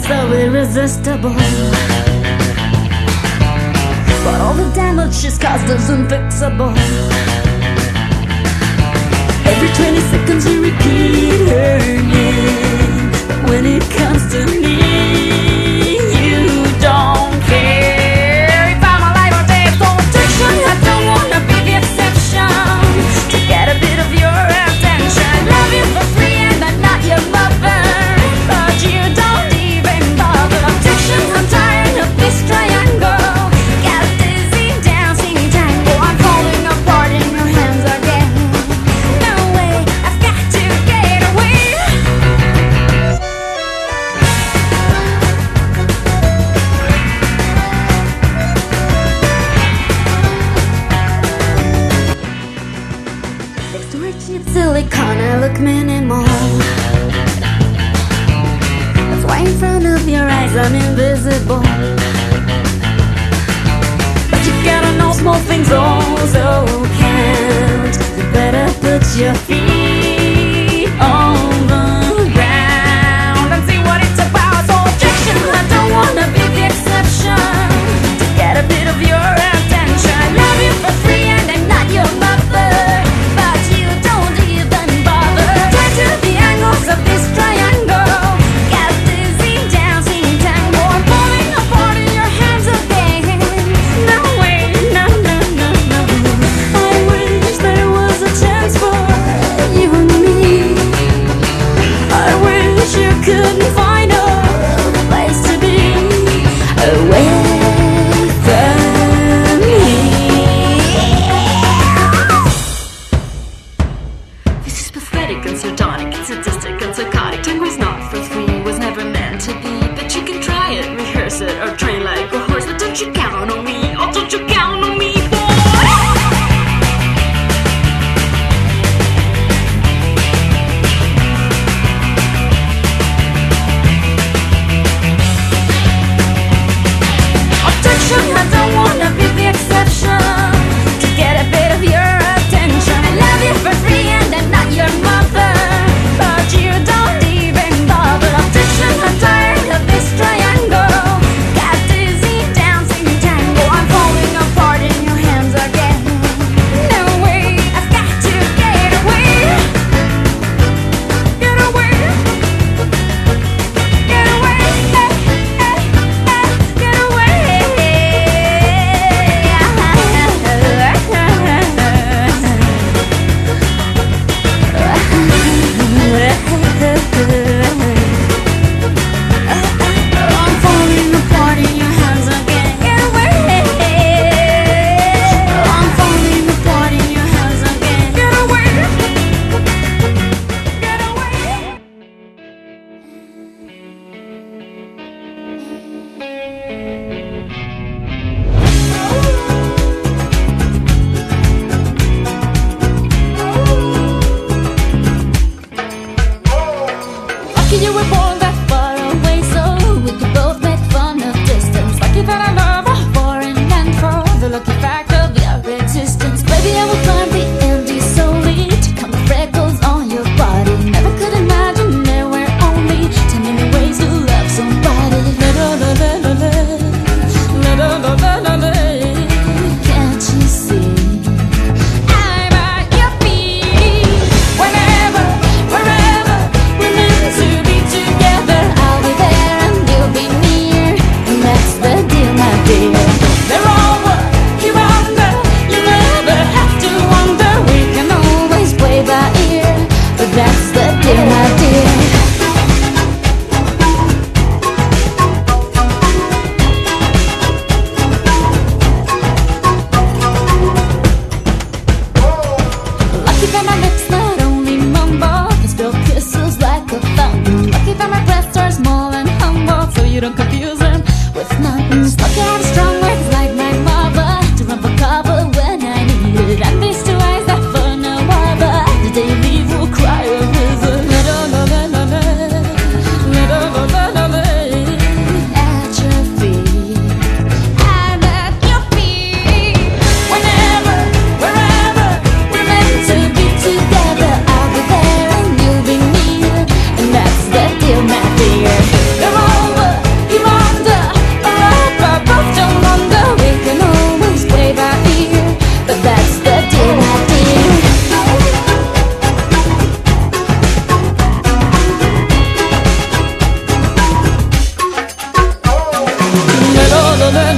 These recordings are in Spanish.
so irresistible. But all the damage she's caused is unfixable. Every 20 seconds you repeat her name, but when it comes to me, you don't care. If I'm alive or dead, protection, I don't wanna be the exception. To get a bit of your attention, love you for free and I'm not your mother, but you don't even bother. Objection, I'm tired of this triangle. Got dizzy dancing tango. I'm falling apart in your hands again. No way, I've got to get away. Next to her cheap silicone, I look minimal. That's why in front of your eyes I'm invisible. But you gotta know small things also count. You better put your feet on the ground and see what it's about. So objection, I don't wanna be the exception. To get a bit of your attention, love you for free and I'm not your mother, but you don't even bother. Turn to the angles of this triangle. Got dizzy dancing tango. I'm falling apart in your hands again. No way, no, no, no, no. I wish there was a chance for you and me. I wish you couldn't find a place to be away from me. This is pathetic and sardonic, it's sadistic and psychotic. Tango's not for free, was never meant to be. But you can try it, rehearse it, or train like a horse. But don't you count on me, oh don't you count on me, boy. Objection, I don't wanna be the exception. To get a bit of your attention, I love you for free and I'm not your mother,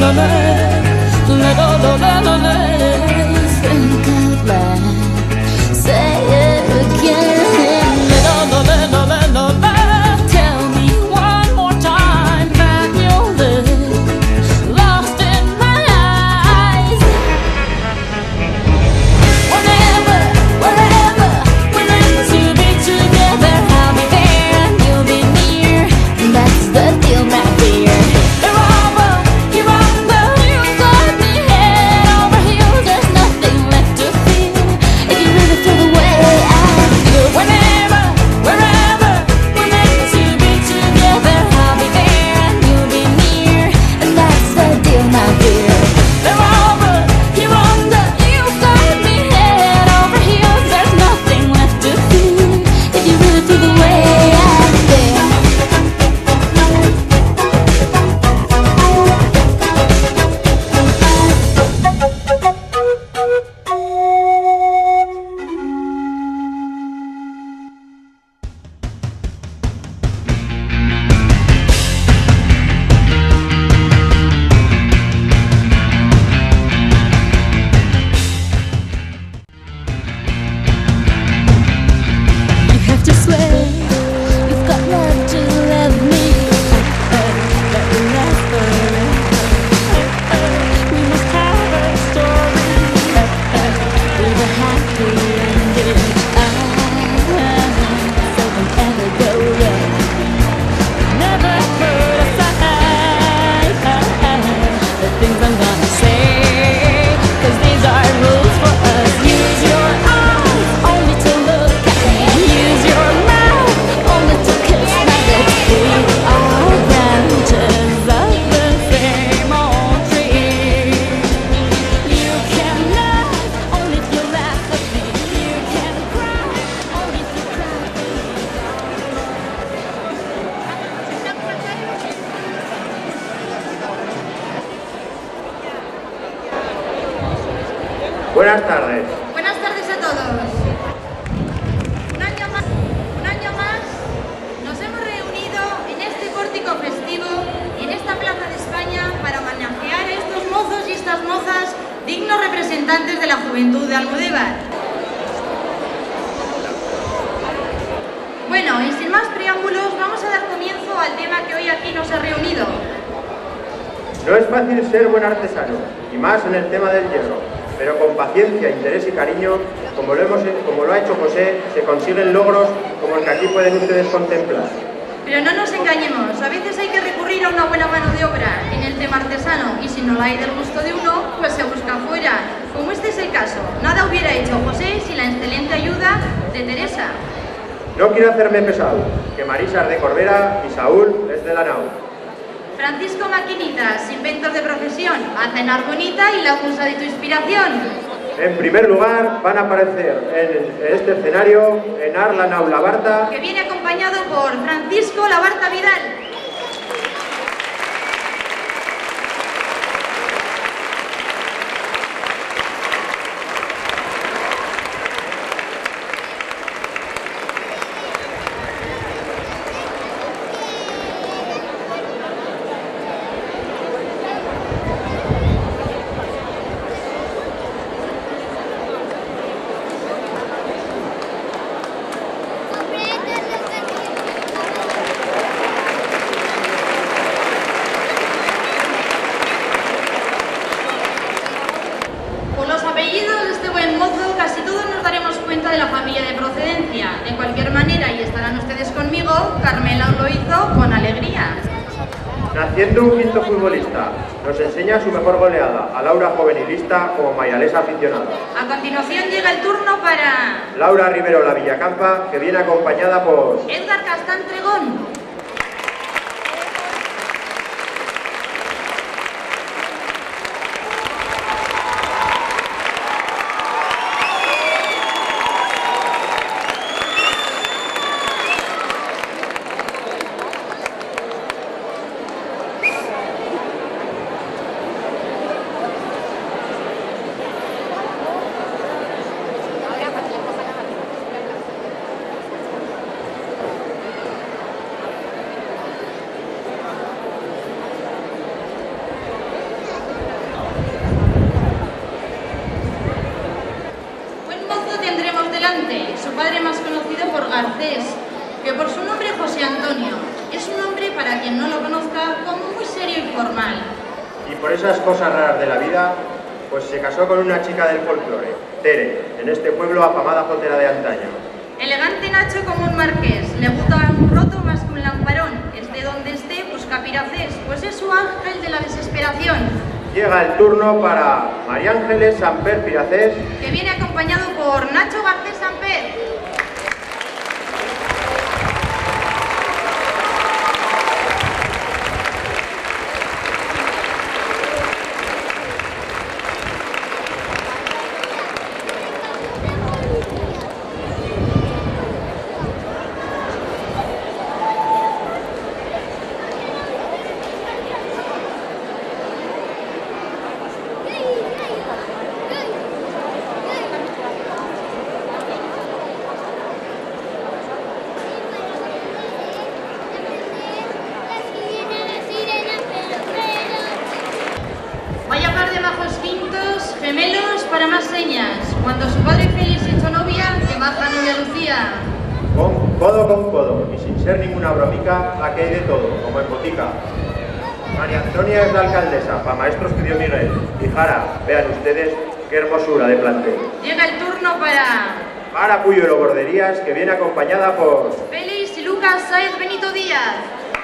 Think out loud, say it again. Tell me one more time that you'll live lost in my eyes. Whenever, wherever we're meant to be together, I'll be there and you'll be near. And that's the deal, my dear. You're over, you're under, you've got me head over heels. There's nothing left to feel if you really feel the way I feel. Whenever, wherever we're meant to be together, I'll be there and you'll be near. And that's the deal, my dear. You're over, you're under, you've got me head over heels. There's nothing left to feel if you really feel the way I feel. You have to swear you've got love to love me. That will last forever. We must have a story with a happy ending. So don't ever go wrong. Never put aside the things I'm gonna say, 'cause these are rules for us. Use your eyes only to look at me. Use your mouth only to kiss my lips. We are branches of the same old tree. You can laugh only if you laugh with me. You can cry only if you cry with me. Buenas tardes. Buenas tardes a todos. Un año más nos hemos reunido en este pórtico festivo y en esta plaza de España para homenajear a estos mozos y estas mozas, dignos representantes de la juventud de Almudévar. Bueno, y sin más preámbulos, vamos a dar comienzo al tema que hoy aquí nos ha reunido. No es fácil ser buen artesano, y más en el tema del hierro, pero con paciencia, interés y cariño, como lo ha hecho José, se consiguen logros como el que aquí pueden ustedes contemplar. Pero no nos engañemos, a veces hay que recurrir a una buena mano de obra en el tema artesano, y si no la hay del gusto de uno, pues se busca afuera, como este es el caso. Nada hubiera hecho José sin la excelente ayuda de Teresa. No quiero hacerme pesado, que Marisa es de Corbera y Saúl es de la Nau. Francisco Maquinitas, inventor de profesión, haz cenar bonita y la musa de tu inspiración. En primer lugar, van a aparecer en este escenario Enar la Nau Labarta, Que viene acompañado por Francisco Labarta Vidal. Por los apellidos de este buen mozo, casi todos nos daremos cuenta de la familia de procedencia. De cualquier manera, y estarán ustedes conmigo, Carmela lo hizo con alegría. naciendo un quinto futbolista, nos enseña su mejor goleada, a Laura juvenilista como mayalesa aficionada. A continuación llega el turno para Laura Rivero la Villacampa, que viene acompañada por Edgar Castán Tregón. Garcés, que por su nombre José Antonio es un hombre, para quien no lo conozca, como muy serio y formal. Y por esas cosas raras de la vida, pues se casó con una chica del folclore, Tere, en este pueblo afamada jotera de antaño. Elegante Nacho como un marqués, le gusta un roto más que un lamparón, esté donde esté busca piracés, pues es su ángel de la desesperación. Llega el turno para María Ángeles Samper Piracés, Que viene acompañado por Nacho Garcés Samper. Vaya par de majos fintos, gemelos para más señas. Cuando su padre Félix se echó novia, de baja novia Lucía. con codo, y sin ser ninguna bromica, aquí hay de todo, como en botica. María Antonia es la alcaldesa, pa' maestros que dio Miguel. Y Jara, vean ustedes qué hermosura de plantel. Llega el turno para Puyuelo Borderías, que viene acompañada por Félix y Lucas Sáez Benito Díaz.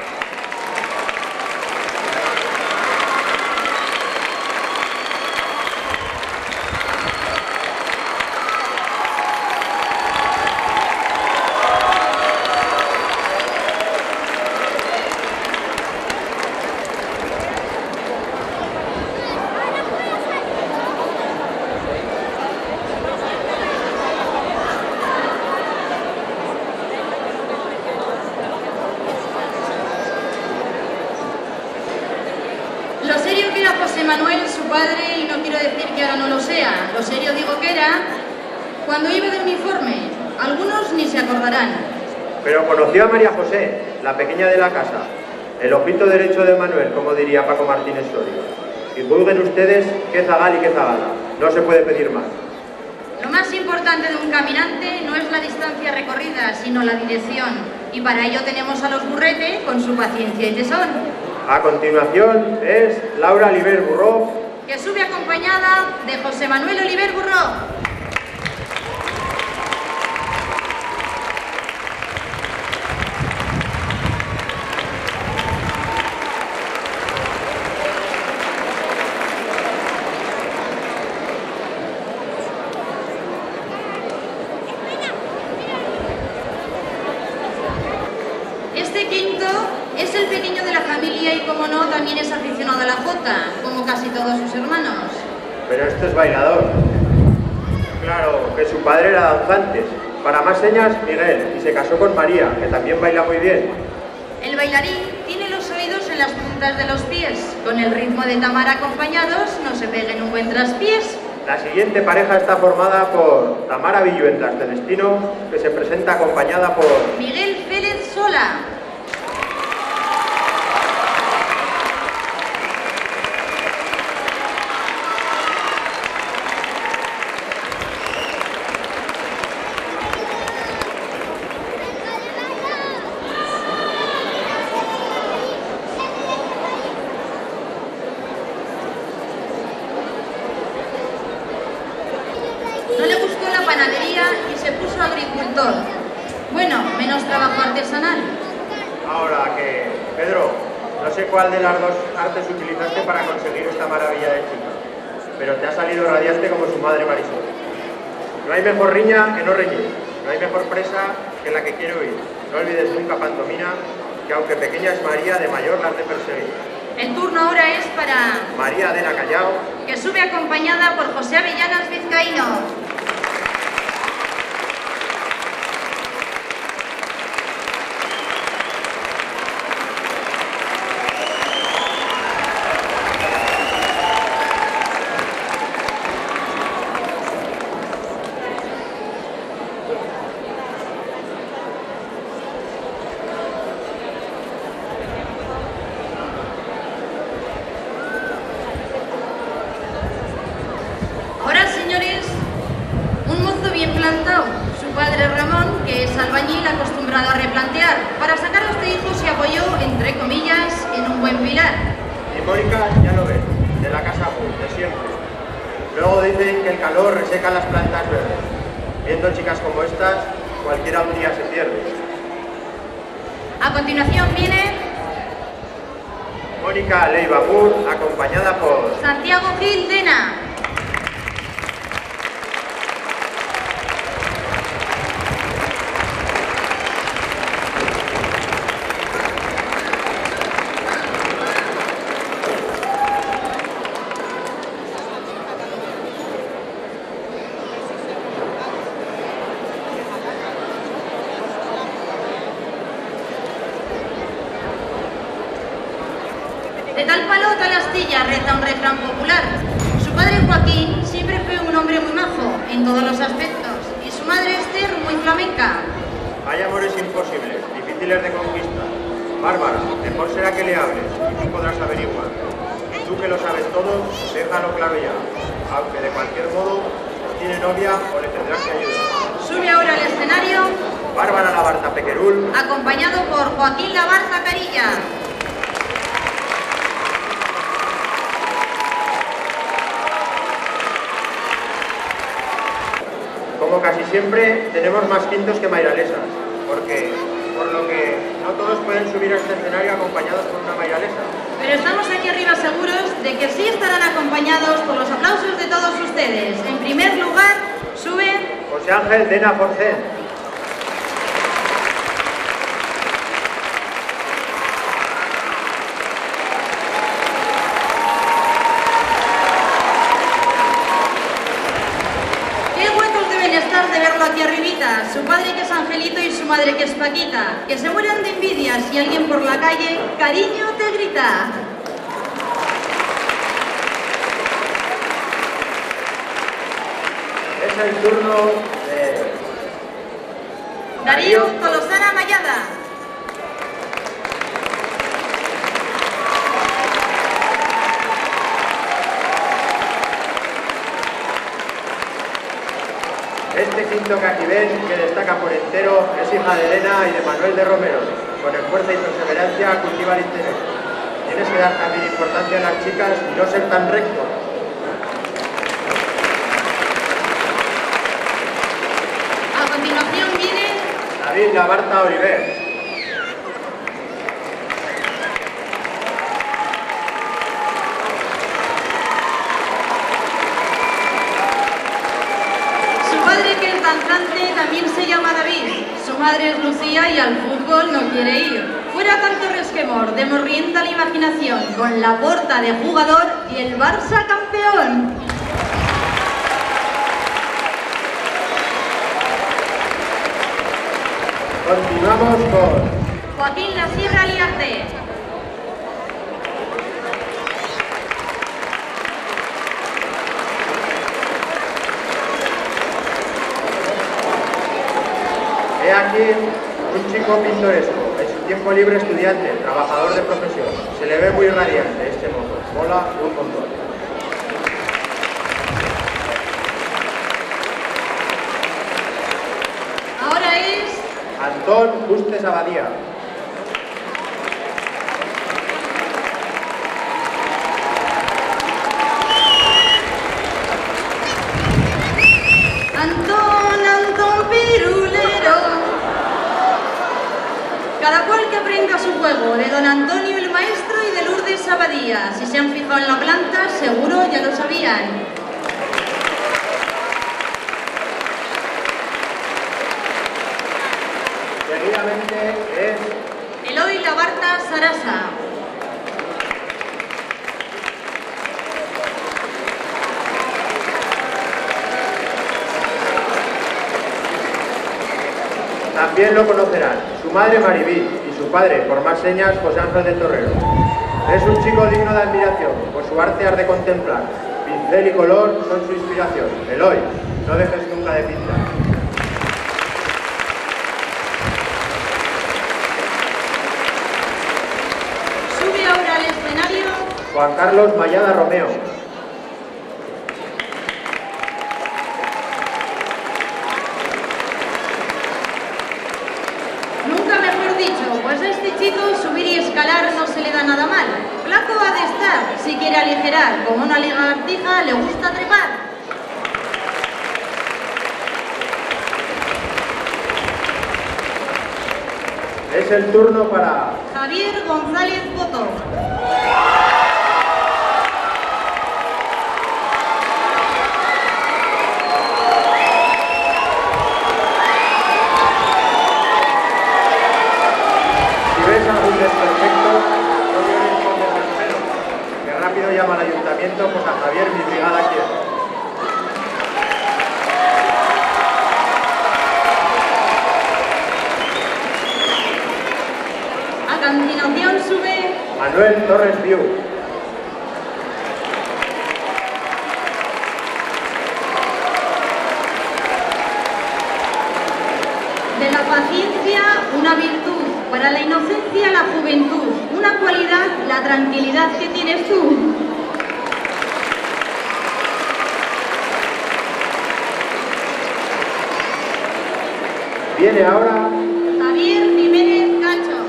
Lo serio que era José Manuel, su padre, y no quiero decir que ahora no lo sea, lo serio digo que era cuando iba de uniforme. Algunos ni se acordarán. Pero conoció a María José, la pequeña de la casa, el ojito derecho de Manuel, como diría Paco Martínez Soria. Y juzguen ustedes qué zagal y qué zagala. No se puede pedir más. Lo más importante de un caminante no es la distancia recorrida, sino la dirección. Y para ello tenemos a los Burrete con su paciencia y tesón. A continuación es Laura Oliver Burró, Que sube acompañada de José Manuel Oliver Burró. Este quinto es el pequeño de la familia y, como no, también es aficionado a la jota, como casi todos sus hermanos. pero este es bailador. Claro, que su padre era danzantes. Para más señas, Miguel, y se casó con María, que también baila muy bien. El bailarín tiene los oídos en las puntas de los pies. Con el ritmo de Tamara acompañados no se peguen un buen traspiés. La siguiente pareja está formada por Tamara Villuendas de Destino, que se presenta acompañada por Miguel Félez Sola. No le gustó la panadería y se puso agricultor. Bueno, menos trabajo artesanal. Ahora que, Pedro, no sé cuál de las dos artes utilizaste para conseguir esta maravilla de chica, pero te ha salido radiante como su madre Marisol. No hay mejor riña que no reñir, no hay mejor presa que la que quiere oír. No olvides nunca, pantomina, que aunque pequeña es María, de mayor la has de perseguir. El turno ahora es para María Adela Callao, que sube acompañada por José Avellanas Vizcaíno. calor resecan las plantas verdes. Viendo chicas como estas, cualquiera un día se pierde. A continuación viene Mónica Leiva Pur, acompañada por Santiago Gil Dena. De tal palo, tal astilla, reza un refrán popular. Su padre Joaquín siempre fue un hombre muy majo en todos los aspectos y su madre Esther muy flamenca. Hay amores imposibles, difíciles de conquistar. Bárbara, mejor será que le hables y tú podrás averiguar. Tú que lo sabes todo, déjalo claro ya. Aunque de cualquier modo, tiene novia o le tendrás que ayudar. Sube ahora al escenario Bárbara Labarta Pequerul, acompañado por Joaquín Labarta Carilla. Como casi siempre, tenemos más quintos que mairalesas, por lo que no todos pueden subir a este escenario acompañados por una mairalesa. Pero estamos aquí arriba seguros de que sí estarán acompañados por los aplausos de todos ustedes. En primer lugar, sube José Ángel Dena Forcén. de verlo aquí arribita, su padre que es Angelito y su madre que es Paquita, que se mueran de envidia si alguien por la calle cariño te grita. Es el turno de Darío Tolosana Mayada. Este quinto cajibén, que destaca por entero, es hija de Elena y de Manuel de Romero. Con fuerza y perseverancia cultiva el interés. Tienes que dar también importancia a las chicas y no ser tan recto. A continuación viene David Labarta Oliver. también se llama David, su madre es Lucía y al fútbol no quiere ir. Fuera tanto resquemor, demos rienda a la imaginación, con la porta de jugador y el Barça campeón. Continuamos con Joaquín La Sierra Aliarte. He aquí un chico pintoresco, en su tiempo libre estudiante, trabajador de profesión. Se le ve muy radiante este mozo, mola un montón. Ahora es Antón Justes Abadía. Antón Pirulero. Cada cual que aprenda su juego, de don Antonio el maestro y de Lourdes Abadía. Si se han fijado en la planta, seguro ya lo sabían. Seguidamente es Eloy Labarta Sarasa. También lo conocerán su madre Maribí y su padre, por más señas, José Ángel de Torrero. Es un chico digno de admiración, por su arte has de contemplar. Pincel y color son su inspiración. Eloy, no dejes nunca de pintar. Sube ahora al escenario Juan Carlos Mayada Romeo. pues a este chico subir y escalar no se le da nada mal. Flaco ha de estar, si quiere aligerar, como una lagartija le gusta trepar. Es el turno para Javier González Boto. Si ves algún desperfecto, no llores con desespero, que rápido llama al ayuntamiento, pues a Javier mi brigada quiere. A continuación sube Manuel Torres Viu. de la paciencia una virtud, para la inocencia la juventud, una cualidad la tranquilidad que tienes tú. Viene ahora Javier Jiménez Cacho.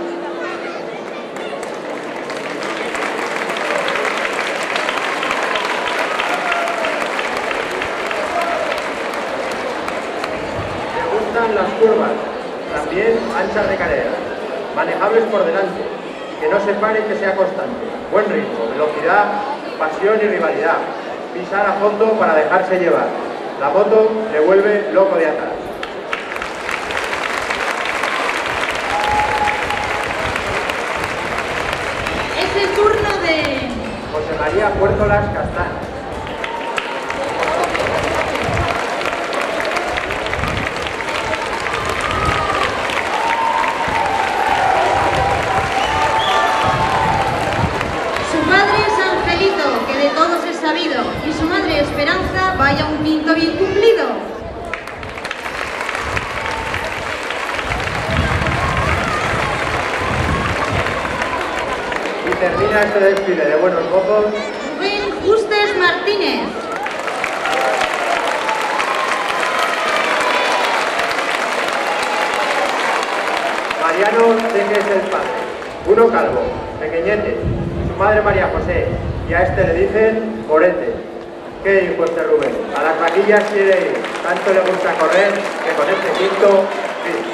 Le gustan las curvas, también anchas de carrera, manejables por delante, que no se pare, que sea constante, buen ritmo, velocidad, pasión y rivalidad, pisar a fondo para dejarse llevar. La moto le vuelve loco de atrás. Es el turno de José María Puertolas Castán. su padre es Angelito, que de todos es sabido, y su madre Esperanza, vaya un quinto bien cumplido. Y termina este desfile de buenos mozos Rubén Justes Martínez. Mariano de que es el padre, uno calvo, pequeñete, su madre María José, y a este le dicen Morete. ¿Qué hijo este Rubén? A las vaquillas quiere ir, tanto le gusta correr que con este quinto, sí.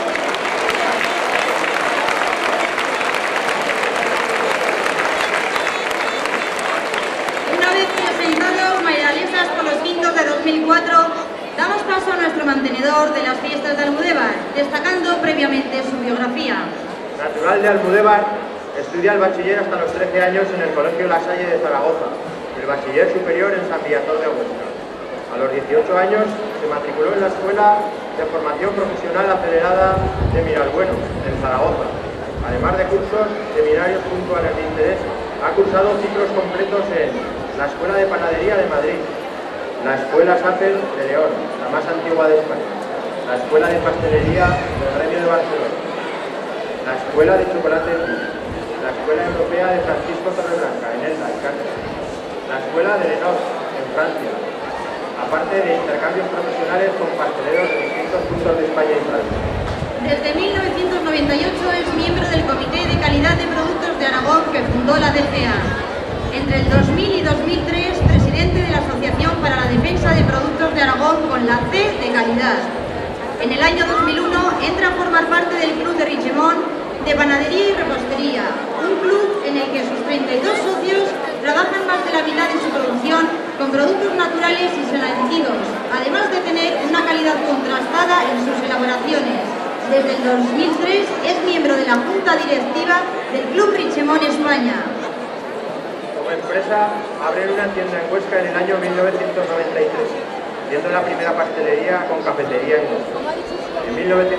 Una vez presentados mairalesas por los quintos de 2004, damos paso a nuestro mantenedor de las fiestas de Almudévar, destacando previamente su biografía. Natural de Almudévar, estudia el bachiller hasta los 13 años en el Colegio La Salle de Zaragoza, el bachiller superior en San Viator de Huesca. A los 18 años se matriculó en la Escuela de Formación Profesional Acelerada de Miralbueno, en Zaragoza. Además de cursos, seminarios puntuales de interés, ha cursado ciclos completos en la Escuela de Panadería de Madrid, la Escuela Safel de León, la más antigua de España, la Escuela de Pastelería del Gremio de Barcelona, la Escuela de Chocolate de Lille, la Escuela Europea de Francisco Torreblanca, en Elda, en Cáceres, la Escuela de Lenox, en Francia, aparte de intercambios profesionales con pasteleros de distintos puntos de España y Francia. Desde 1998 es miembro del Comité de Calidad de Productos de Aragón que fundó la DCA. Entre el 2000 y 2003, presidente de la Asociación para la Defensa de Productos de Aragón con la C de calidad. En el año 2001 entra a formar parte del Club de Richemont de Panadería y Repostería, un club en el que sus 32 socios trabajan más de la mitad de su producción con productos naturales y sin adhesivos, además de tener una calidad contrastada en sus elaboraciones. Desde el 2003 es miembro de la Junta Directiva del Club Richemont España. Como empresa, abren una tienda en Huesca en el año 1993, siendo la primera pastelería con cafetería en Huesca. En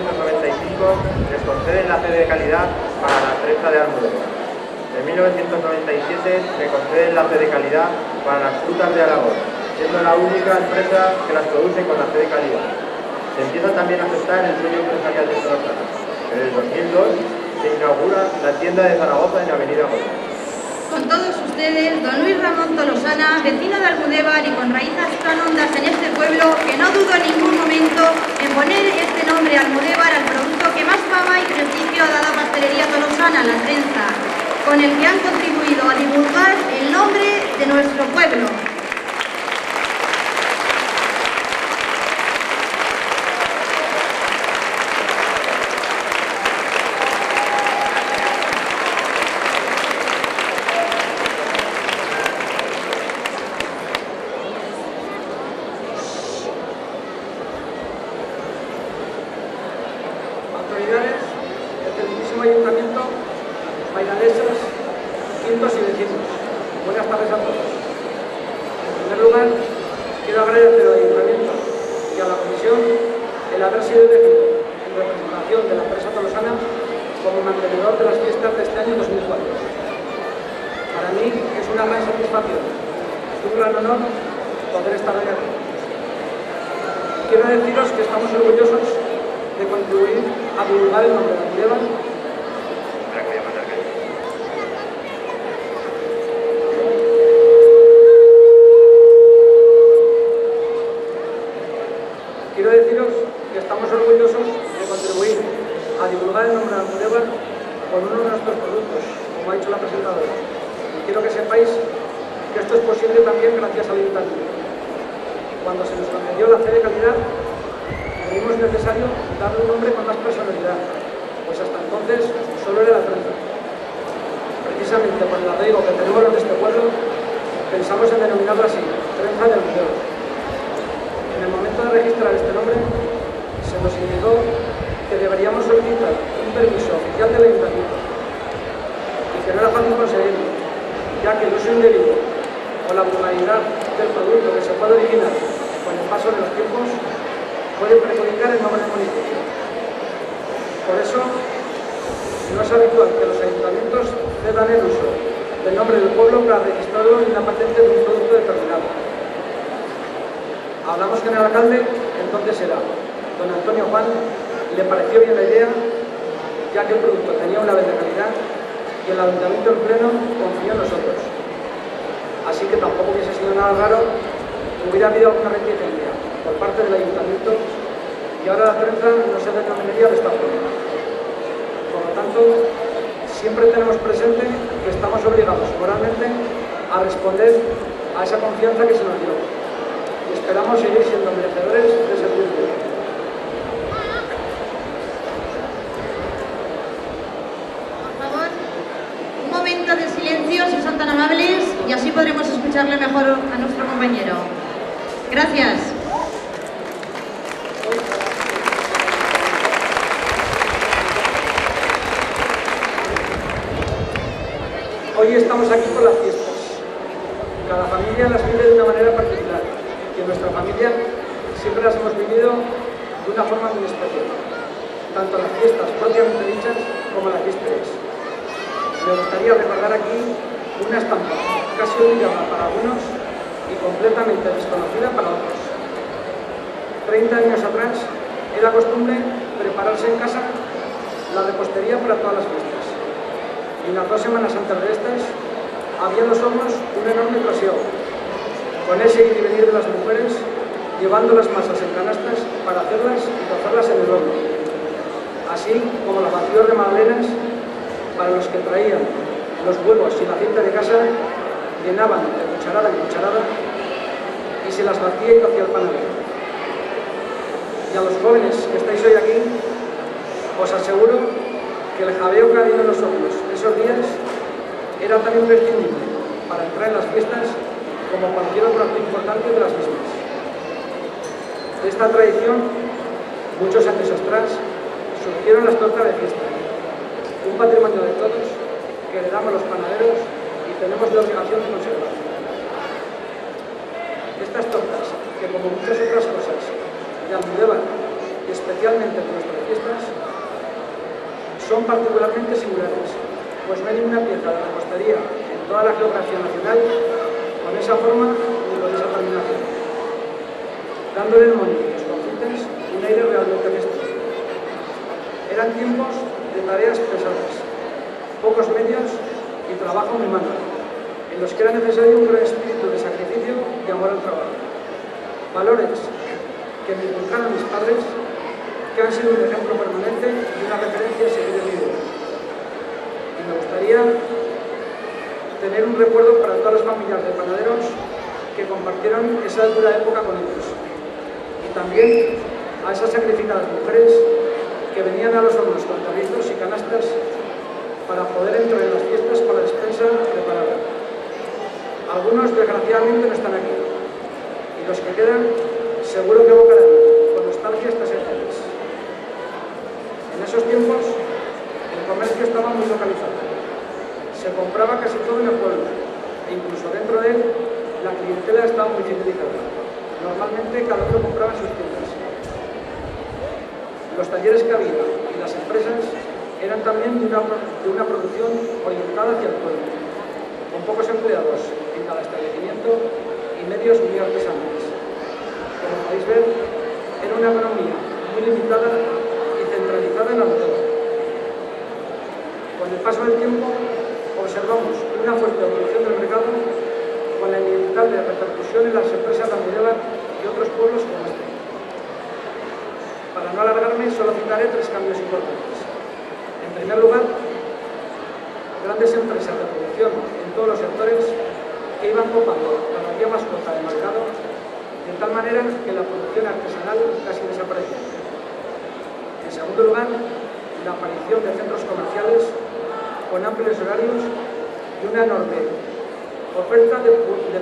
1995 les conceden la C de calidad para la prensa de Almudévar. En 1997 le conceden la C de calidad para las frutas de Aragón, siendo la única empresa que las produce con la C de calidad. Se empieza también a gestar el sueño empresarial de Zaragoza. En el 2002 se inaugura la tienda de Zaragoza en Avenida Goya. Con todos ustedes, don Luis Ramón Tolosana, vecino de Almudévar y con raíces tan hondas en este pueblo, que no dudo en ningún momento en poner este nombre Almudévar al producto que más fama y prestigio ha dado a Pastelería Tolosana, la trenza, con el que han contribuido a divulgar el nombre de nuestro pueblo. ayuntamientos y vecinos. Buenas tardes a todos. En primer lugar, quiero agradecer al ayuntamiento y a la comisión el haber sido elegido en representación de la empresa tolosana como mantenedor de las fiestas de este año 2004. Para mí es una gran satisfacción y un gran honor poder estar hoy aquí. Quiero deciros que estamos orgullosos de contribuir a divulgar el nombre de Almudevar. Quiero deciros que estamos orgullosos de contribuir a divulgar el nombre de Almudevar con uno de nuestros productos, como ha dicho la presentadora. Y quiero que sepáis que esto es posible también gracias al ayuntamiento. Cuando se nos concedió la C de calidad, creímos necesario darle un nombre con más personalidad, pues hasta entonces solo era la trenza. Precisamente por el arraigo que tenemos los de este pueblo, pensamos en denominarla así, trenza del Almudevar. En el momento de registrar este nombre, se nos indicó que deberíamos solicitar un permiso oficial del ayuntamiento y que no era fácil conseguirlo, ya que el uso indebido o la vulnerabilidad del producto que se puede originar con el paso de los tiempos puede perjudicar el nombre del municipio. Por eso, no es habitual que los ayuntamientos cedan el uso del nombre del pueblo para registrarlo en la patente de un producto determinado. Hablamos con el alcalde, entonces era don Antonio Juan, le pareció bien la idea, ya que el producto tenía una vez de calidad y el ayuntamiento en pleno confió en nosotros. Así que tampoco hubiese sido nada raro que hubiera habido alguna reticencia por parte del ayuntamiento y ahora la trenza no se denominaría de esta forma. Por lo tanto, siempre tenemos presente que estamos obligados moralmente a responder a esa confianza que se nos dio. Y esperamos seguir siendo merecedores de ese servicio. Por favor, un momento de silencio, si son tan amables, y así podremos escucharle mejor a nuestro compañero. Gracias. Hoy estamos aquí por las fiestas. Cada familia las vive de una manera particular. Y en nuestra familia siempre las hemos vivido de una forma muy especial, tanto las fiestas propiamente dichas como las vísperas. Me gustaría recordar aquí una estampa casi olvidada para algunos y completamente desconocida para otros. 30 años atrás era costumbre prepararse en casa la repostería para todas las fiestas. Y unas 2 semanas antes de estas había en los hornos una enorme presión, con ese ir y venir de las mujeres, llevando las masas en canastas para hacerlas y cocerlas en el horno, así como los vacíos de magdalenas para los que traían los huevos y la cinta de casa, llenaban de cucharada en cucharada y se las batía y cocía el panadero. Y a los jóvenes que estáis hoy aquí, os aseguro que el jadeo que ha habido en los hornos esos días era tan imprescindible para entrar en las fiestas como cualquier otro acto importante de las mismas. De esta tradición, muchos años atrás, surgieron las tortas de fiesta, un patrimonio de todos que heredamos los panaderos y tenemos la obligación de conservar. Estas tortas, que como muchas otras cosas de Almudevar, y especialmente de nuestras fiestas, son particularmente singulares, pues no hay ninguna pieza de repostería en toda la geografía nacional con esa forma ni con esa terminación, dándole el monte y los confites un aire realmente festivo. Eran tiempos de tareas pesadas, pocos medios y trabajo muy humano, en los que era necesario un gran espíritu de sacrificio y amor al trabajo. Valores que me inculcaron mis padres, que han sido un ejemplo permanente y una referencia a seguir en mi vida. Y me gustaría tener un recuerdo para todas las familias de panaderos que compartieron esa dura época con ellos. Y también a esas sacrificadas mujeres que venían a los hornos con tarrizos y canastas para poder entrar en las fiestas con la despensa preparada. Algunos desgraciadamente no están aquí, y los que quedan seguro que evocarán con nostalgia estas épocas. En esos tiempos el comercio estaba muy localizado. Se Se compraba casi todo en el pueblo, e incluso dentro de él la clientela estaba muy fidelizada. Normalmente cada uno compraba sus tiendas. Los talleres que había y las empresas eran también de una producción orientada hacia el pueblo, con pocos empleados en cada establecimiento y medios muy artesanales. Como podéis ver, era una economía muy limitada y centralizada en la bodega. Con el paso del tiempo, observamos una fuerte evolución del mercado con la inevitable repercusión en las empresas de Almudévar y otros pueblos como este. Para no alargarme, solo citaré 3 cambios importantes. En primer lugar, grandes empresas de producción en todos los sectores que iban copando cada día más cuota de mercado, de tal manera que la producción artesanal casi desapareció. En segundo lugar, la aparición de centros comerciales con amplios horarios y una enorme oferta de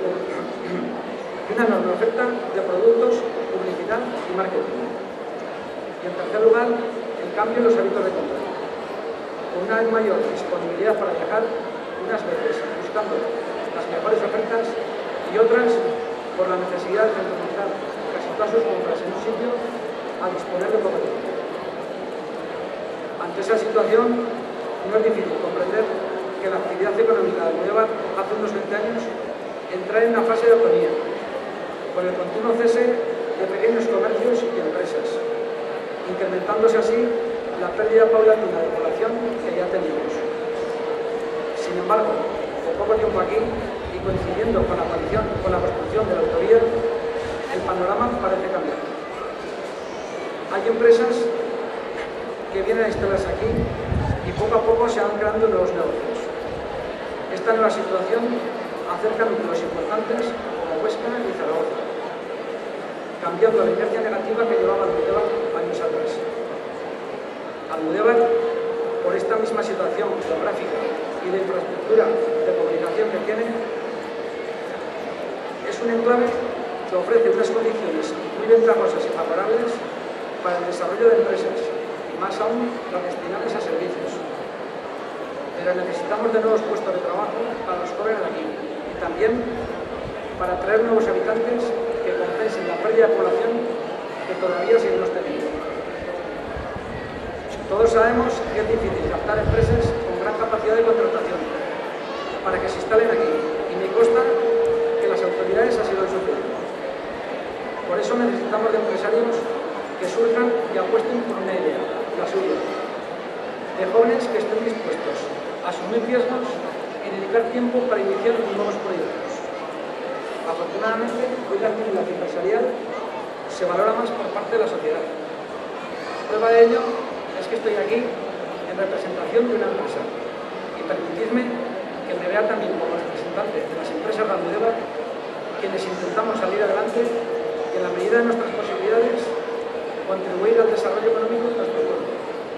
productos, publicidad y marketing. Y en tercer lugar, el cambio en los hábitos de compra, con una mayor disponibilidad para viajar, unas veces buscando las mejores ofertas y otras por la necesidad de centralizar casi todas sus compras en un sitio a disponer de poco tiempo. Ante esa situación, no es difícil comprender que la actividad económica de Almudévar hace unos 20 años entrara en una fase de agonía, con el continuo cese de pequeños comercios y empresas, incrementándose así la pérdida paulatina de población que ya teníamos. Sin embargo, con poco tiempo aquí y coincidiendo con la construcción de la autovía, el panorama parece cambiar. Hay empresas que vienen a instalarse aquí y poco a poco se van creando nuevos negocios. Esta nueva situación acerca núcleos importantes como Huesca y Zaragoza, cambiando la inercia negativa que llevaba Almudévar años atrás. Almudévar, por esta misma situación geográfica y de infraestructura de comunicación que tiene, es un enclave que ofrece unas condiciones muy ventajosas y favorables para el desarrollo de empresas, y más aún las destinadas a servicios. Pero necesitamos de nuevos puestos de trabajo para los jóvenes de aquí y también para atraer nuevos habitantes que compensen la pérdida de población que todavía seguimos teniendo. Todos sabemos que es difícil captar empresas con gran capacidad de contratación para que se instalen aquí, y me consta que las autoridades así lo han sufrido. Por eso necesitamos de empresarios que surjan y apuesten por una idea, la suya, de jóvenes que estén dispuestos a asumir riesgos y dedicar tiempo para iniciar nuevos proyectos. Afortunadamente, hoy la actividad empresarial se valora más por parte de la sociedad. Prueba de ello es que estoy aquí en representación de una empresa, y permitidme que me vea también como representante de las empresas de Almudévar, quienes intentamos salir adelante y, en la medida de nuestras posibilidades, contribuir al desarrollo económico de nuestro pueblo.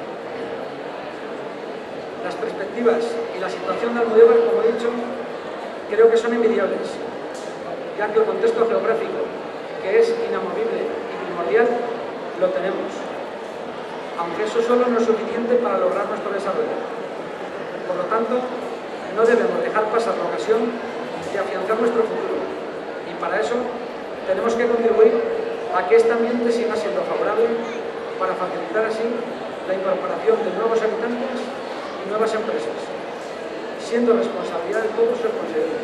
Las perspectivas y la situación de Almudévar, como he dicho, creo que son envidiables, ya que el contexto geográfico, que es inamovible y primordial, lo tenemos, aunque eso solo no es suficiente para lograr nuestro desarrollo. Por lo tanto, no debemos dejar pasar la ocasión de afianzar nuestro futuro, y para eso tenemos que contribuir a que este ambiente siga siendo favorable para facilitar así la incorporación de nuevos habitantes y nuevas empresas, siendo responsabilidad de todos el conseguirlo.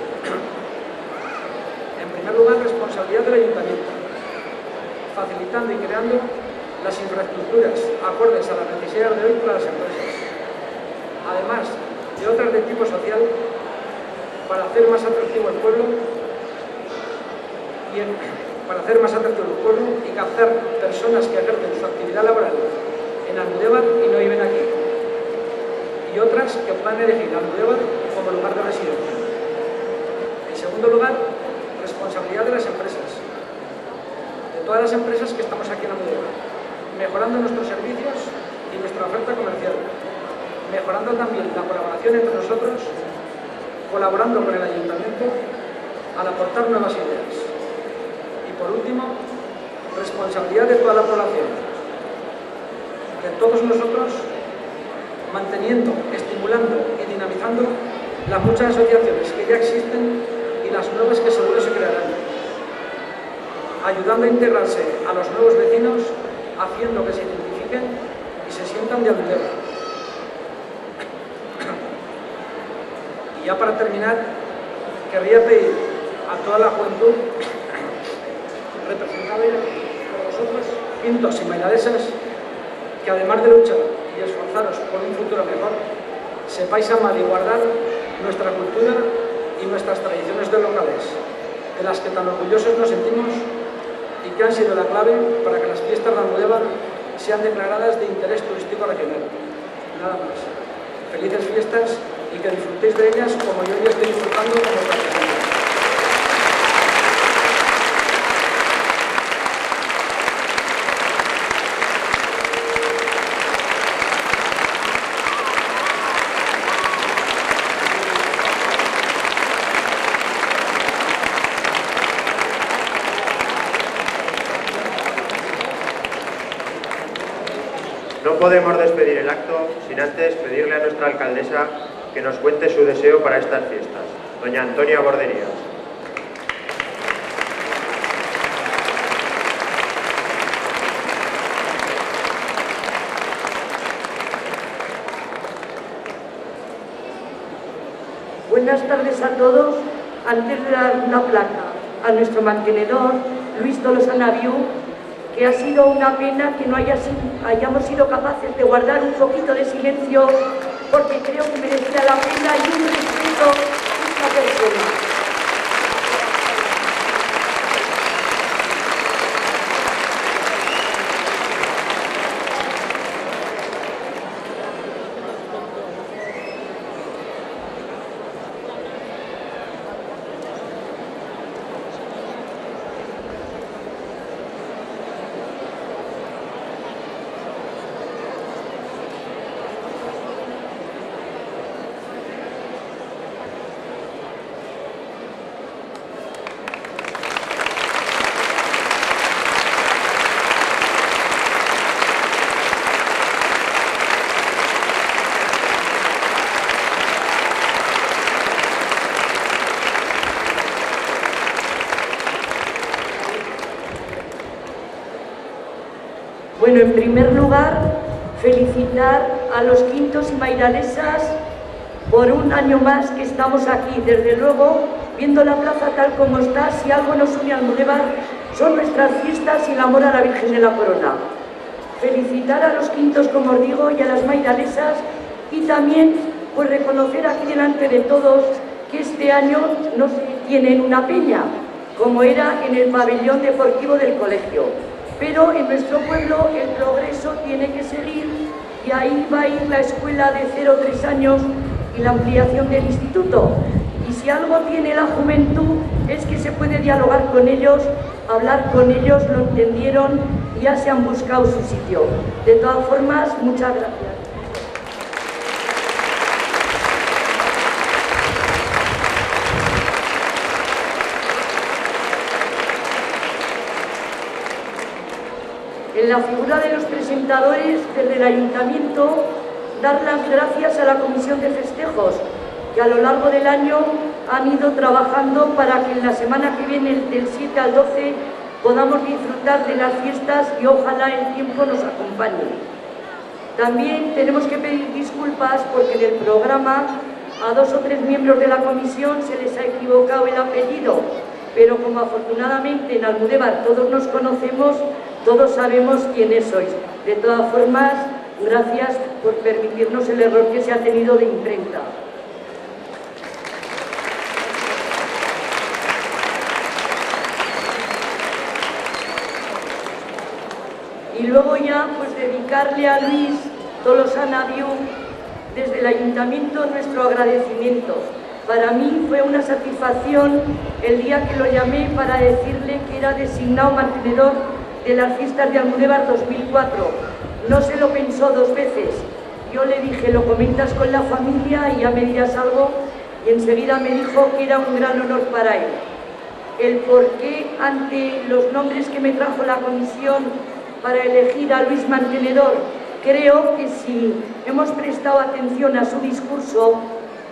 En primer lugar, responsabilidad del ayuntamiento, facilitando y creando las infraestructuras acordes a las necesidades de hoy para las empresas, además de otras de tipo social, para hacer más atractivo el pueblo y captar personas que ejercen su actividad laboral en Almudévar y no viven aquí, y otras que puedan elegir Almudévar como lugar de residencia. En segundo lugar, responsabilidad de las empresas, de todas las empresas que estamos aquí en Almudévar, mejorando nuestros servicios y nuestra oferta comercial, mejorando también la colaboración entre nosotros, colaborando con el ayuntamiento al aportar nuevas ideas. Y por último, responsabilidad de toda la población, de todos nosotros, manteniendo, estimulando y dinamizando las muchas asociaciones que ya existen y las nuevas que seguro se crearán, ayudando a integrarse a los nuevos vecinos, haciendo que se identifiquen y se sientan de Almudévar. Y ya para terminar, querría pedir a toda la juventud, representada por vosotros, pintos y bailadesas, que además de luchar y esforzaros por un futuro mejor, sepáis amar y guardar nuestra cultura y nuestras tradiciones locales, de las que tan orgullosos nos sentimos y que han sido la clave para que las fiestas de Almudévar sean declaradas de interés turístico regional. Nada más. Felices fiestas y que disfrutéis de ellas como yo ya estoy disfrutando como practicante. No podemos despedir el acto sin antes pedirle a nuestra alcaldesa que nos cuente su deseo para estas fiestas. Doña Antonia Borderías. Buenas tardes a todos. Antes de dar una placa a nuestro mantenedor, Luis Tolosana Viu, que ha sido una pena que no hayamos sido capaces de guardar un poquito de silencio, porque creo que merecía la pena y un respeto a esta persona. Bueno, en primer lugar, felicitar a los quintos y mairalesas por un año más que estamos aquí. Desde luego, viendo la plaza tal como está, si algo nos une a Almudévar son nuestras fiestas y el amor a la Virgen de la Corona. Felicitar a los quintos, como os digo, y a las mairalesas, y también pues reconocer aquí delante de todos que este año no se tiene en una peña, como era en el pabellón deportivo del colegio. Pero en nuestro pueblo el progreso tiene que seguir y ahí va a ir la escuela de 0-3 años y la ampliación del instituto. Y si algo tiene la juventud es que se puede dialogar con ellos, hablar con ellos, lo entendieron y ya se han buscado su sitio. De todas formas, muchas gracias. En la figura de los presentadores, desde el Ayuntamiento, dar las gracias a la Comisión de Festejos, que a lo largo del año han ido trabajando para que en la semana que viene, del 7 al 12, podamos disfrutar de las fiestas y ojalá el tiempo nos acompañe. También tenemos que pedir disculpas porque en el programa a 2 o 3 miembros de la comisión se les ha equivocado el apellido, pero como afortunadamente en Almudévar todos nos conocemos, todos sabemos quiénes sois. De todas formas, gracias por permitirnos el error que se ha tenido de imprenta. Y luego ya, pues dedicarle a Luis Tolosana Viu, desde el Ayuntamiento, nuestro agradecimiento. Para mí fue una satisfacción el día que lo llamé para decirle que era designado mantenedor de las fiestas de Almudévar 2004. No se lo pensó 2 veces. Yo le dije, lo comentas con la familia y ya me dirás algo, y enseguida me dijo que era un gran honor para él. El por qué, ante los nombres que me trajo la comisión para elegir a Luis mantenedor, creo que si hemos prestado atención a su discurso,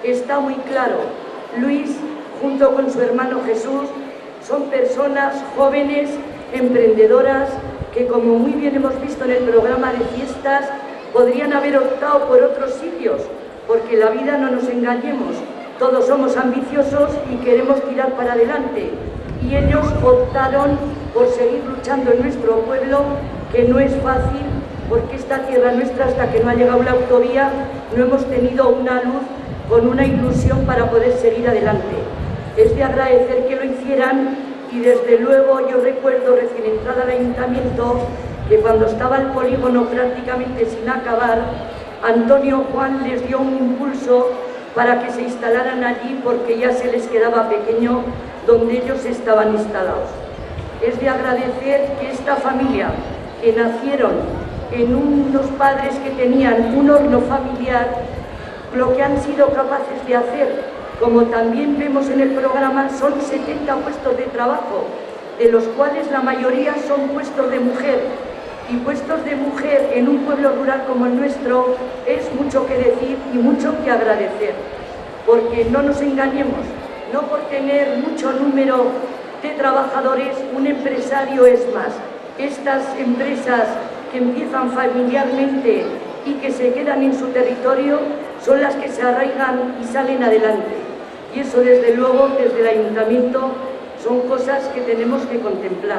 está muy claro. Luis, junto con su hermano Jesús, son personas jóvenes, emprendedoras, que como muy bien hemos visto en el programa de fiestas, podrían haber optado por otros sitios, porque la vida, no nos engañemos, todos somos ambiciosos y queremos tirar para adelante. Y ellos optaron por seguir luchando en nuestro pueblo, que no es fácil, porque esta tierra nuestra, hasta que no ha llegado la autovía, no hemos tenido una luz con una ilusión para poder seguir adelante. Es de agradecer que lo hicieran y desde luego yo recuerdo recién entrada al ayuntamiento que cuando estaba el polígono prácticamente sin acabar, Antonio Juan les dio un impulso para que se instalaran allí porque ya se les quedaba pequeño donde ellos estaban instalados. Es de agradecer que esta familia, que nacieron en unos padres que tenían un horno familiar, lo que han sido capaces de hacer, como también vemos en el programa, son 70 puestos de trabajo, de los cuales la mayoría son puestos de mujer. Y puestos de mujer en un pueblo rural como el nuestro es mucho que decir y mucho que agradecer. Porque no nos engañemos, no por tener mucho número de trabajadores un empresario es más. Estas empresas que empiezan familiarmente y que se quedan en su territorio son las que se arraigan y salen adelante. Y eso desde luego desde el ayuntamiento son cosas que tenemos que contemplar.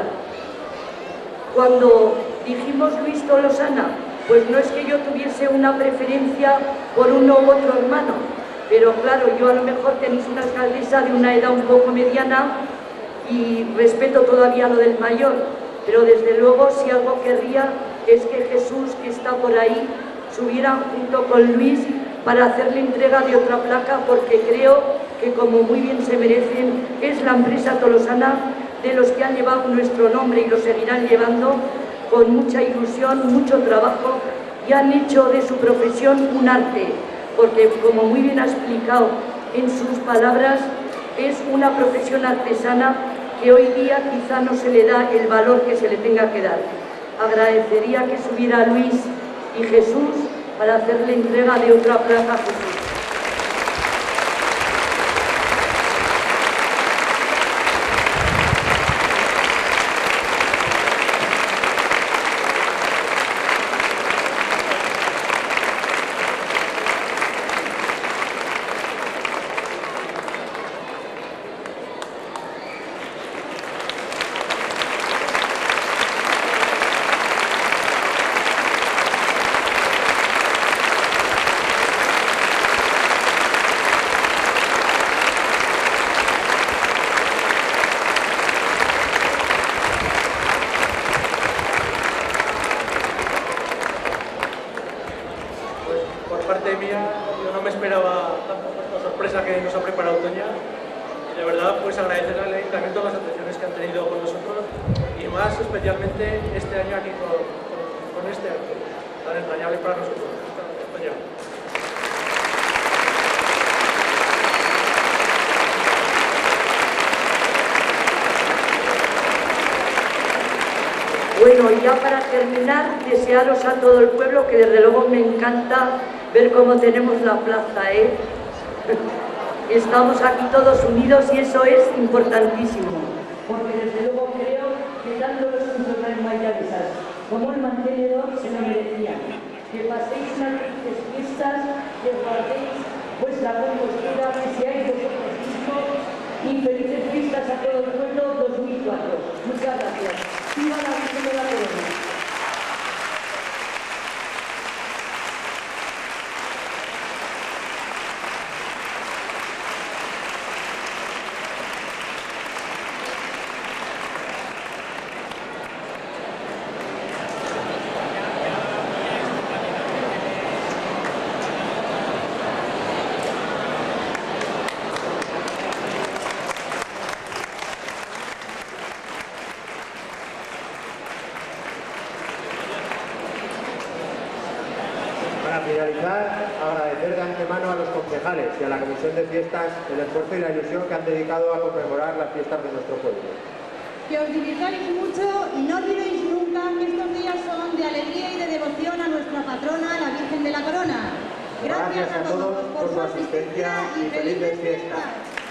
Cuando dijimos Luis Tolosana, pues no es que yo tuviese una preferencia por uno u otro hermano, pero claro, yo a lo mejor tenéis una alcaldesa de una edad un poco mediana y respeto todavía lo del mayor, pero desde luego si algo querría es que Jesús, que está por ahí, subiera junto con Luis para hacerle entrega de otra placa, porque creo que, como muy bien se merecen, es la empresa tolosana de los que han llevado nuestro nombre y lo seguirán llevando con mucha ilusión, mucho trabajo, y han hecho de su profesión un arte, porque como muy bien ha explicado en sus palabras, es una profesión artesana que hoy día quizá no se le da el valor que se le tenga que dar. Agradecería que subiera Luis y Jesús para hacerle entrega de otra placa a Jesús. Bueno, y ya para terminar, desearos a todo el pueblo, que desde luego me encanta ver cómo tenemos la plaza, ¿eh? Estamos aquí todos unidos y eso es importantísimo, porque desde luego creo que tanto los funcionarios mayores como el mantenedor se lo merecían. Que paséis unas felices fiestas, que guardéis vuestra compostura, que seáis vosotros mismos, y felices fiestas a todo el pueblo 2004. Muchas gracias. ¡Viva la Virgen de la Corona! Agradecer de antemano a los concejales y a la Comisión de Fiestas el esfuerzo y la ilusión que han dedicado a conmemorar las fiestas de nuestro pueblo. Que os divirtáis mucho y no olvidéis nunca que estos días son de alegría y de devoción a nuestra patrona, la Virgen de la Corona. Gracias a todos por su asistencia y felices fiestas.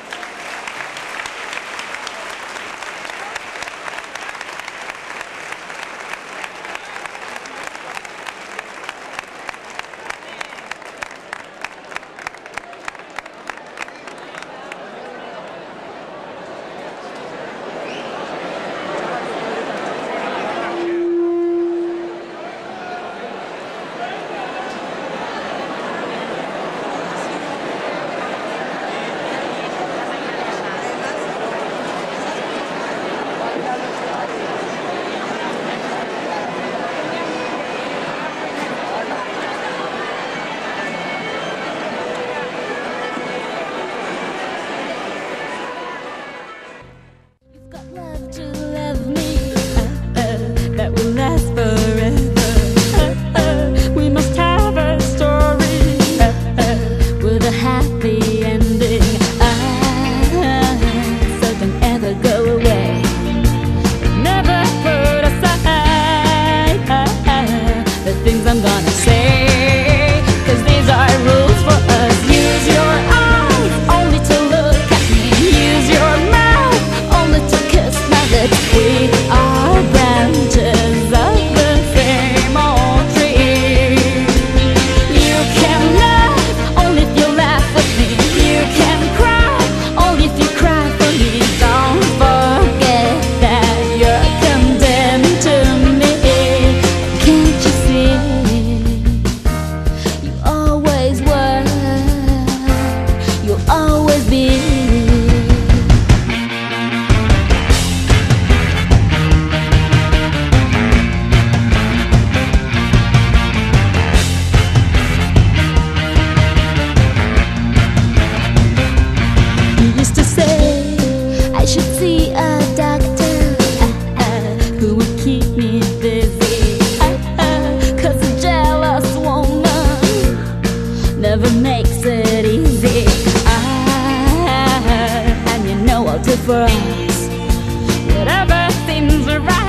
For us, whatever seems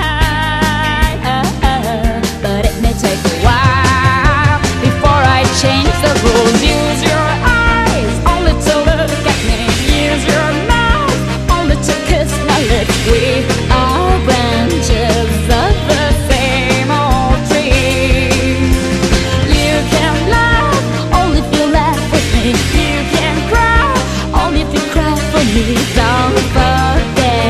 right, but it may take a while before I change the rules. Use your eyes only to look at me. Use your mouth only to kiss my lips. We are branches of the same old tree. You can laugh only if you laugh with me. You can cry only if you cry for me. Don't forget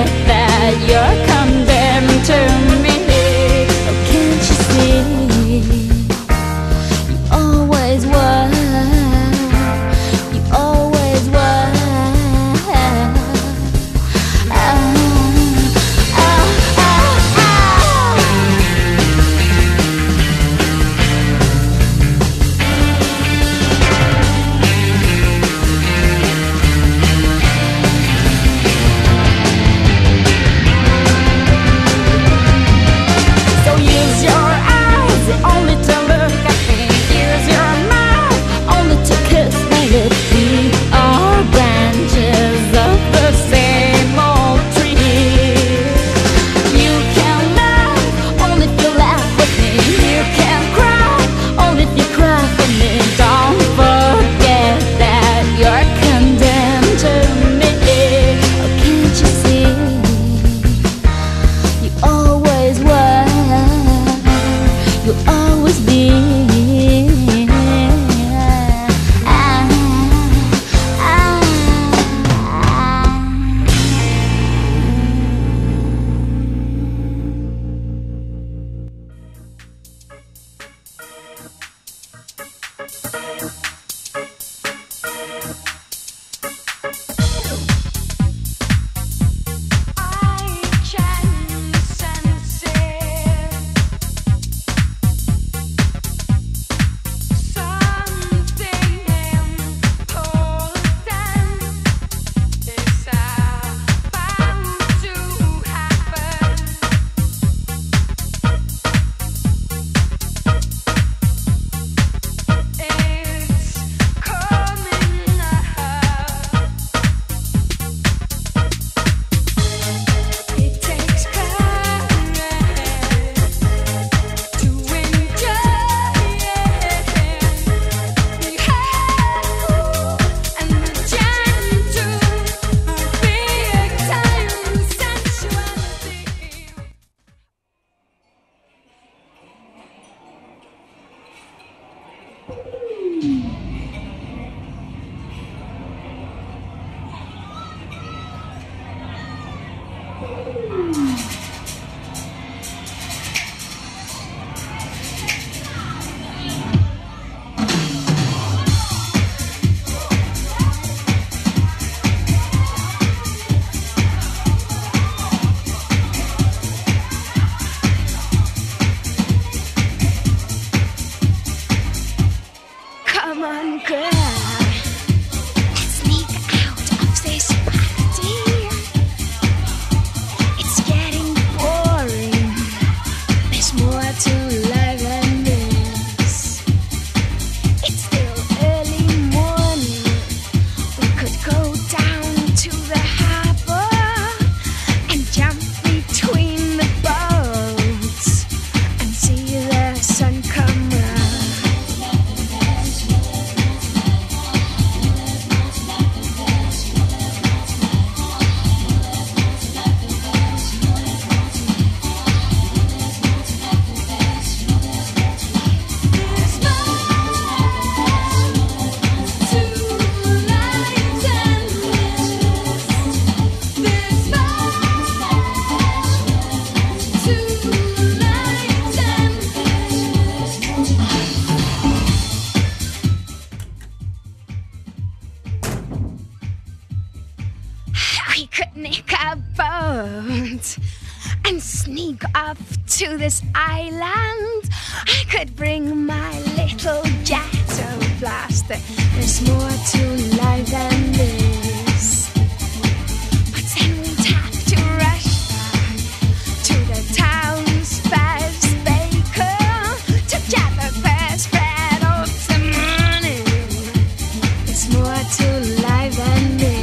Come on, girl. Let's sneak out of this party. It's getting boring. There's more to life than this. It's still early morning. We could go down to the harbor and jump between the boats and see the sun come up. We could nick a boat and sneak off to this island. I could bring my little ghetto blaster. There's more to life than this. But then we'd have to rush back to the town's best baker to get the best bread of the morning. There's more to life than this.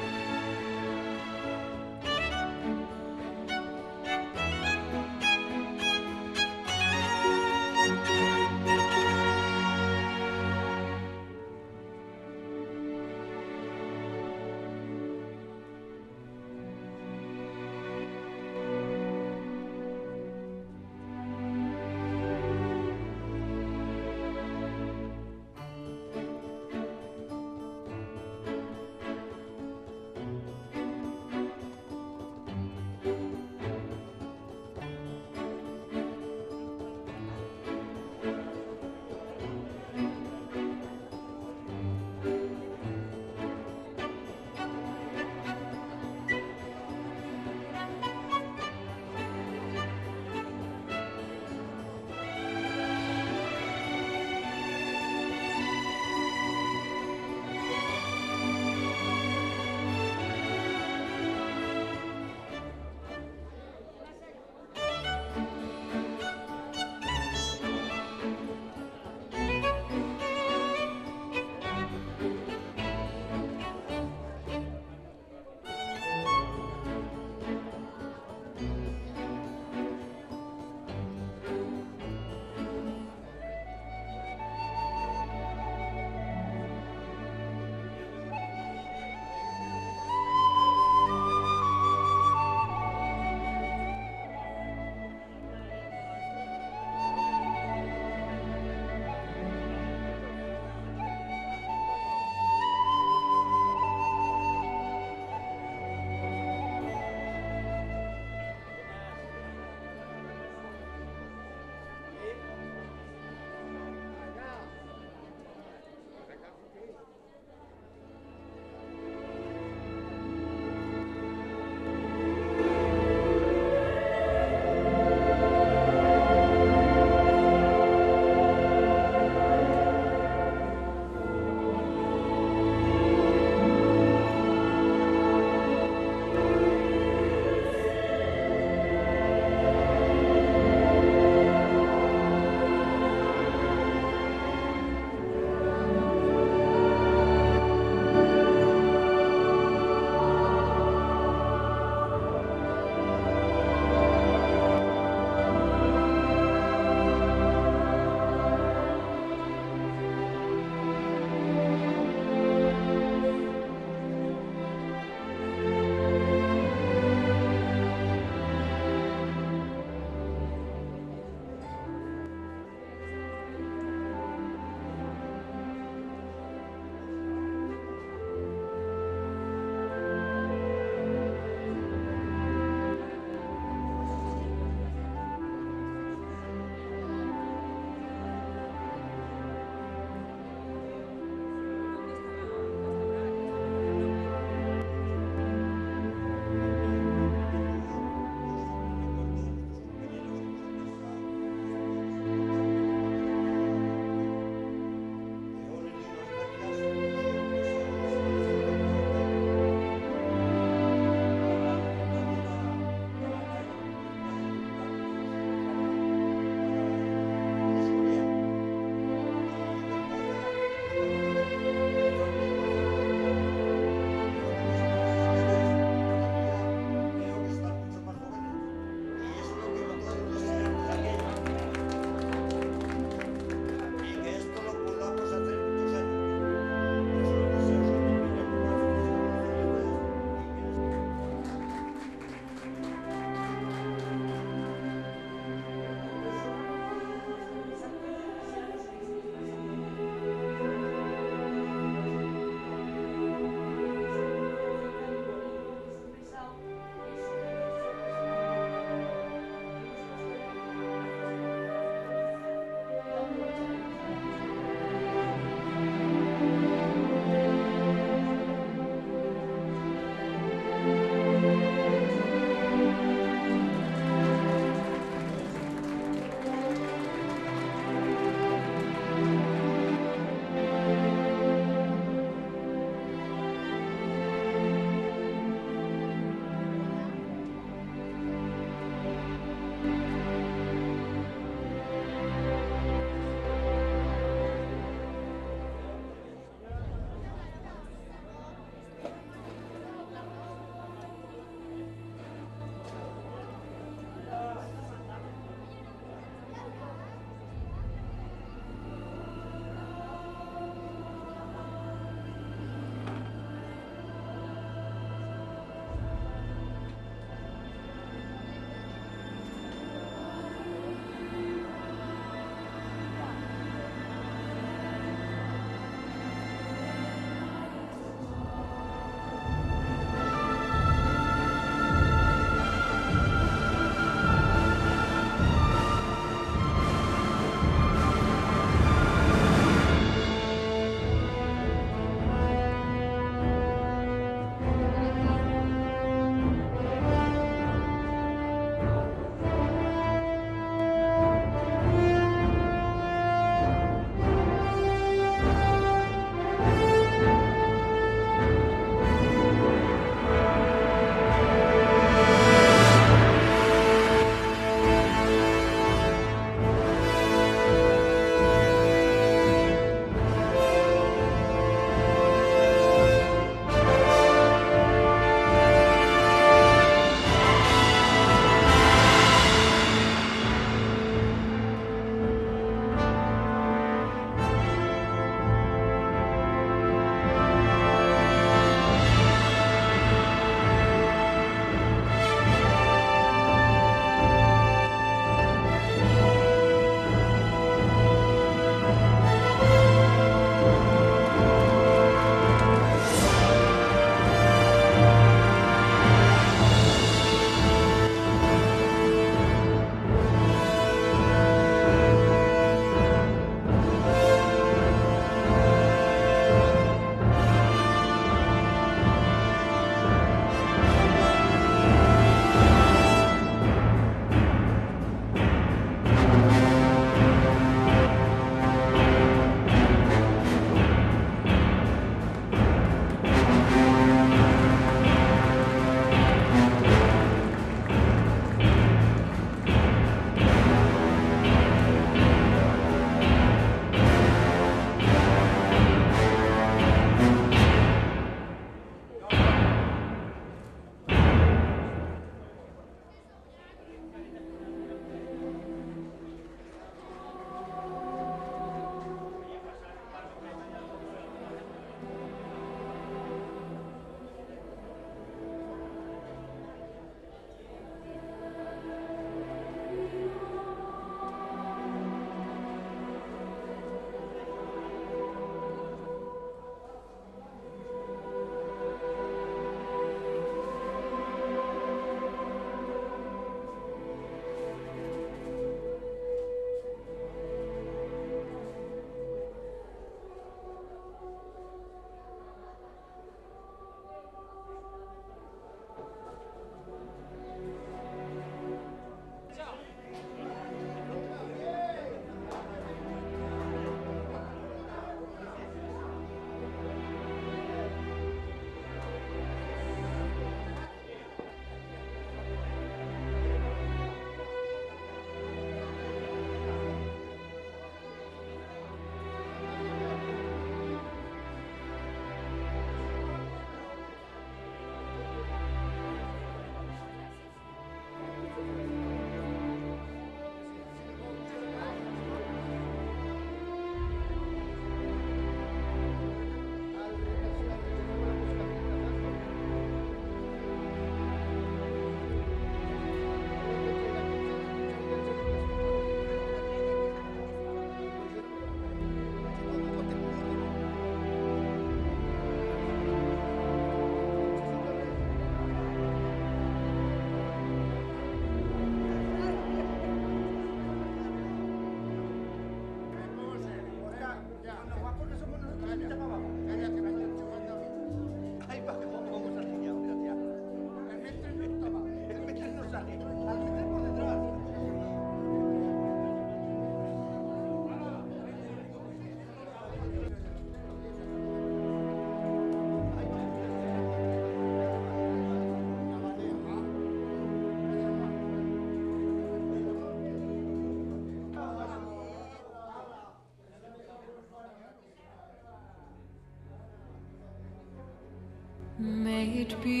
May it be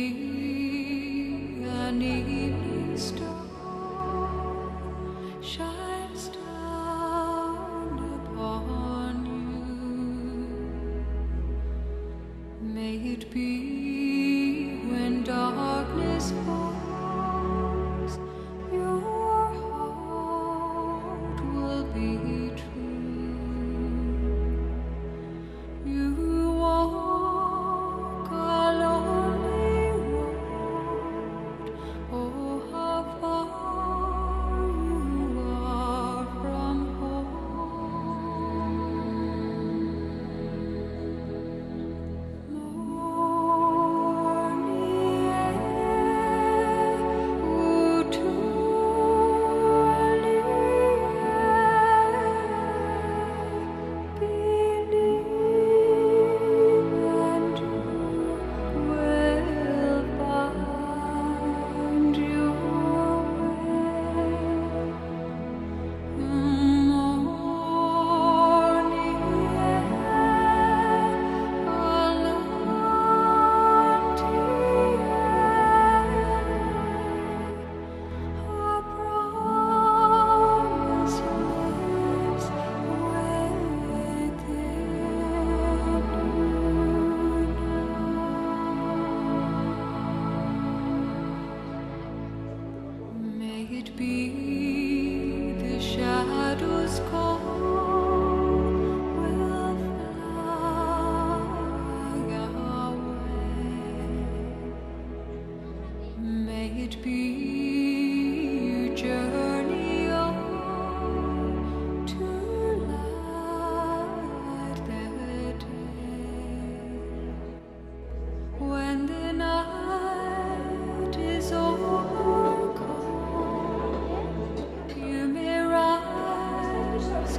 an evening star shines down upon you. May it be when darkness falls, your heart will be true. You walk a lonely road, oh how far you are from home. Morning air, ooh, to believe and you will find your way. Morning air, alanti our promise lives within you. May it be the shadows call will fly away. May it be you journey on to light the day. When the night is overcome, you may rise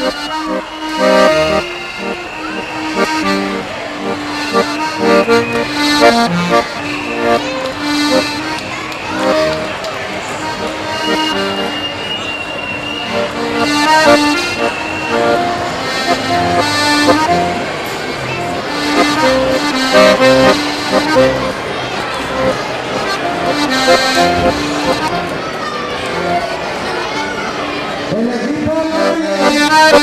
El equipo